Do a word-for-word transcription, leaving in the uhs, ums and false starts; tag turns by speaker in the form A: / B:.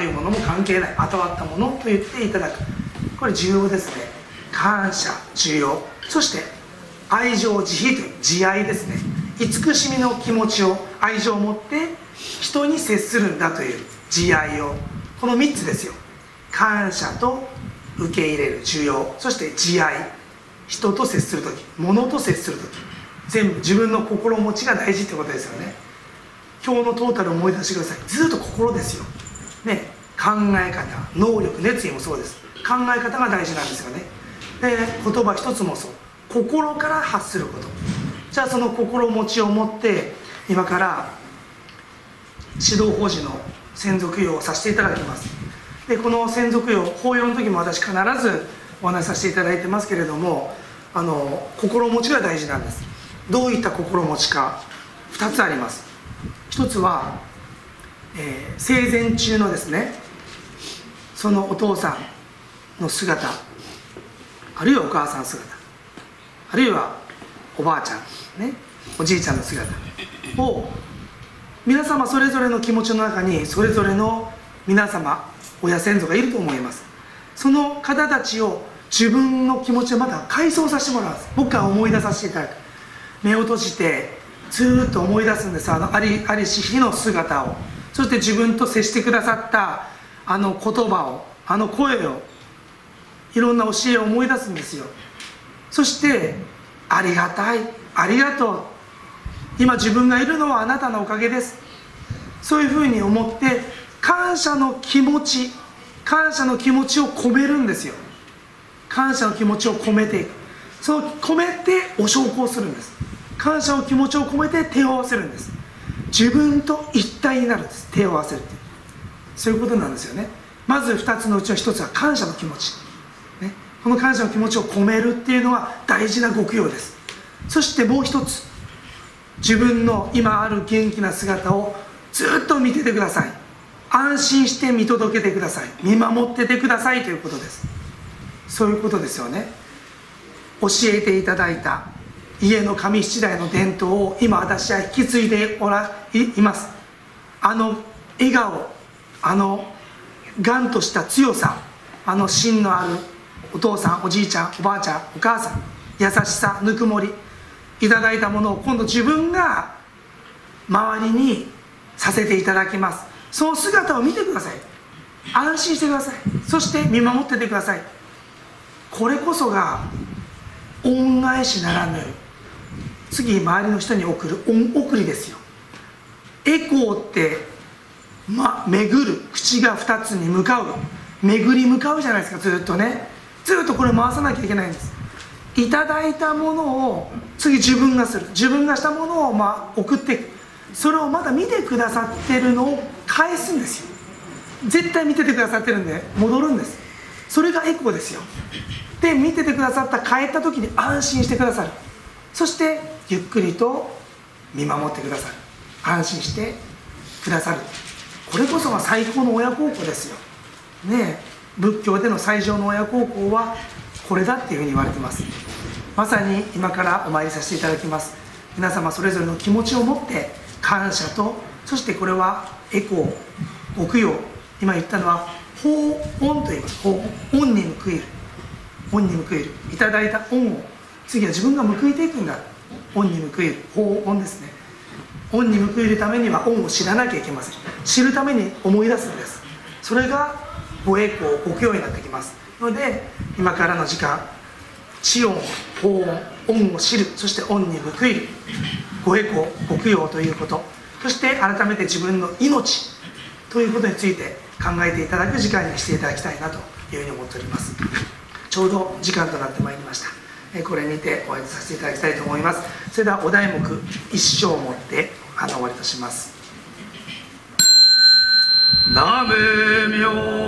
A: 悪いものも関係ない、与わったものと言っていただく。これ重要ですね。感謝、重要。そして愛情、慈悲という慈愛ですね。慈しみの気持ちを、愛情を持って人に接するんだという慈愛を、このみっつですよ。感謝と受け入れる、重要。そして慈愛、人と接するとき、物と接するとき、全部自分の心持ちが大事ってことですよね。今日のトータルを思い出してください。ずっと心ですよ、ね、考え方、能力、熱意もそうです。考え方が大事なんですよね。で、言葉一つもそう、心から発すること。じゃあその心持ちを持って今から指導法人の専属用をさせていただきます。で、この専属用、法要の時も私必ずお話しさせていただいてますけれども、あの心持ちが大事なんです。どういった心持ちかふたつあります。ひとつは、えー、生前中のですね、そのお父さんの姿、あるいはお母さんの姿、あるいはおばあちゃん、ね、おじいちゃんの姿を、皆様それぞれの気持ちの中にそれぞれの皆様、親先祖がいると思います。その方たちを自分の気持ちでまた回想させてもらうんです。僕が思い出させていただく。目を閉じてずっと思い出すんです。あのありありし日の姿を、そして自分と接してくださったあの言葉を、あの声を、いろんな教えを思い出すんですよ。そしてありがたい、ありがとう、今自分がいるのはあなたのおかげです、そういうふうに思って感謝の気持ち、感謝の気持ちを込めるんですよ。感謝の気持ちを込めていく。その込めてお焼香するんです。感謝の気持ちを込めて手を合わせるんです。自分と一体になるんです。手を合わせるっていう、そういうことなんですよね。まずふたつのうちのひとつは感謝の気持ち、ね、この感謝の気持ちを込めるっていうのは大事なご供養です。そしてもう一つ、自分の今ある元気な姿をずっと見ててください。安心して見届けてください。見守っててくださいということです。そういうことですよね。教えていただいた家の上七代の伝統を今私は引き継いでおら い, います。あの笑顔、あのがんとした強さ、あの芯のあるお父さん、おじいちゃん、おばあちゃん、お母さん、優しさ、ぬくもりいただいたものを今度自分が周りにさせていただきます。その姿を見てください。安心してください。そして見守っててください。これこそが恩返しならぬ、次周りの人に送る恩送りですよ。エコーって、ま、巡る、口がふたつに向かう、巡り向かうじゃないですか。ずっとね、ずっとこれ回さなきゃいけないんです。いただいたものを次自分がする、自分がしたものをまあ送っていく、それをまだ見てくださってるのを返すんですよ。絶対見ててくださってるんで戻るんです。それがエコーですよ。で、見ててくださった、帰った時に安心してくださる。そしてゆっくりと見守ってくださる、安心してくださる。これこそが最高の親孝行ですよね。仏教での最上の親孝行はこれだっていうふうに言われてます。まさに今からお参りさせていただきます。皆様それぞれの気持ちを持って感謝と、そしてこれはエコー、ご供養、今言ったのは報恩と言います。報恩、恩に報いる、恩に報いる、いただいた恩を次は自分が報いていくんだ。恩に報いる、報恩ですね。恩に報いるためには恩を知らなきゃいけません。知るために思い出すんです。それがご栄光、ご供養になってきますので、今からの時間、知恩、報恩、恩を知る、そして恩に報いる、ご栄光、ご供養ということ、そして改めて自分の命ということについて考えていただく時間にしていただきたいなというふうに思っております。ちょうど時間となってまいりました。これにて終わりさせていただきたいと思います。それではお題目一生をもってあの終わりとします。なめみょ